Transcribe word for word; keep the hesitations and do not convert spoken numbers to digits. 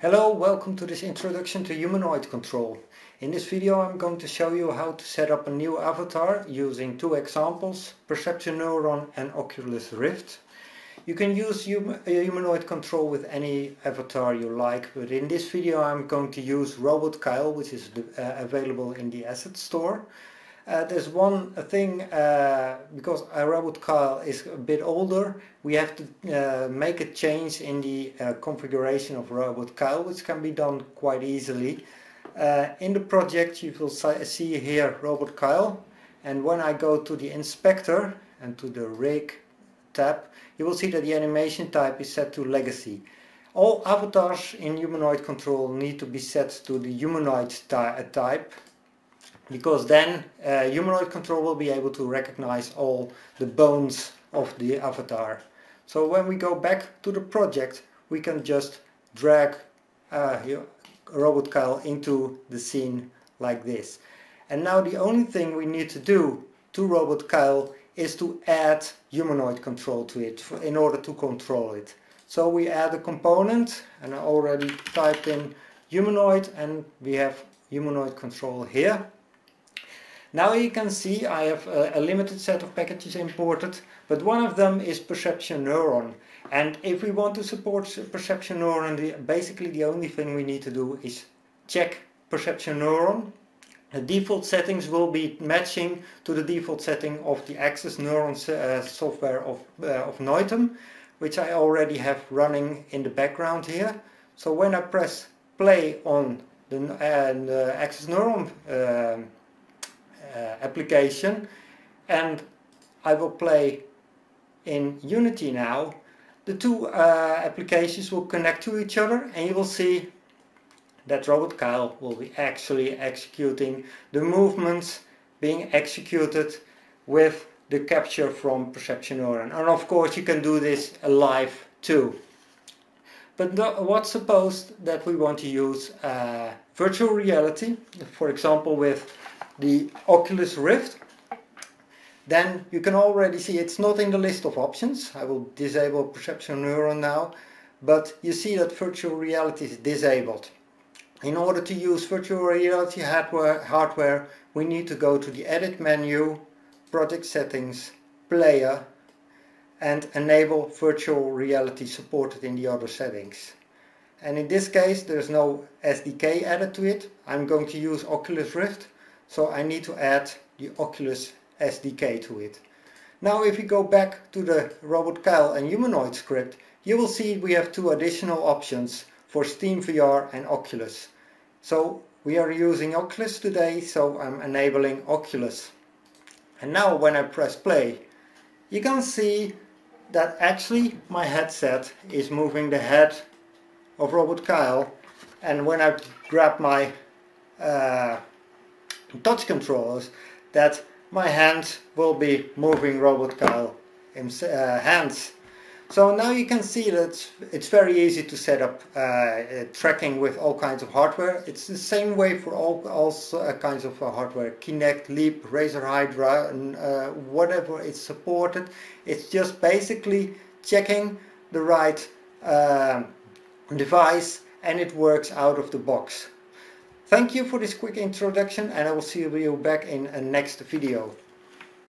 Hello, welcome to this introduction to humanoid control. In this video I'm going to show you how to set up a new avatar using two examples, Perception Neuron and Oculus Rift. You can use hum humanoid control with any avatar you like, but in this video I'm going to use Robot Kyle, which is uh, available in the asset store. Uh, there's one thing, uh, because our Robot Kyle is a bit older, we have to uh, make a change in the uh, configuration of Robot Kyle, which can be done quite easily. Uh, in the project you will see here Robot Kyle, and when I go to the inspector and to the rig tab, you will see that the animation type is set to legacy. All avatars in humanoid control need to be set to the humanoid type, because then uh, humanoid control will be able to recognize all the bones of the avatar. So when we go back to the project, we can just drag uh, Robot Kyle into the scene like this. And now the only thing we need to do to Robot Kyle is to add humanoid control to it for, in order to control it. So we add a component, and I already typed in humanoid, and we have humanoid control here. Now you can see I have a, a limited set of packages imported, but one of them is Perception Neuron. And if we want to support Perception Neuron, the, basically the only thing we need to do is check Perception Neuron. The default settings will be matching to the default setting of the Access Neuron uh, software of, uh, of Noitum, which I already have running in the background here. So when I press play on the, uh, the Access Neuron uh, Uh, application, and I will play in Unity now, the two uh, applications will connect to each other, and you will see that Robot Kyle will be actually executing the movements being executed with the capture from Perception Neuron. And of course you can do this live too. But what's supposed that we want to use uh, virtual reality, for example with the Oculus Rift, then you can already see it's not in the list of options. I will disable Perception Neuron now, but you see that virtual reality is disabled. In order to use virtual reality hardware, hardware we need to go to the edit menu, project settings, player, and enable virtual reality supported in the other settings. And in this case there's no S D K added to it. I'm going to use Oculus Rift, so I need to add the Oculus S D K to it. Now if we go back to the Robot Kyle and humanoid script, you will see we have two additional options for SteamVR and Oculus. So we are using Oculus today, so I'm enabling Oculus. And now when I press play, you can see that actually my headset is moving the head of Robot Kyle, and when I grab my uh, touch controllers, that my hands will be moving Robot Kyle uh, hands. So now you can see that it's, it's very easy to set up uh, uh, tracking with all kinds of hardware. It's the same way for all, all uh, kinds of uh, hardware, Kinect, Leap, Razer Hydra, and uh, whatever it's supported. It's just basically checking the right uh, device, and it works out of the box. Thank you for this quick introduction, and I will see you back in a next video.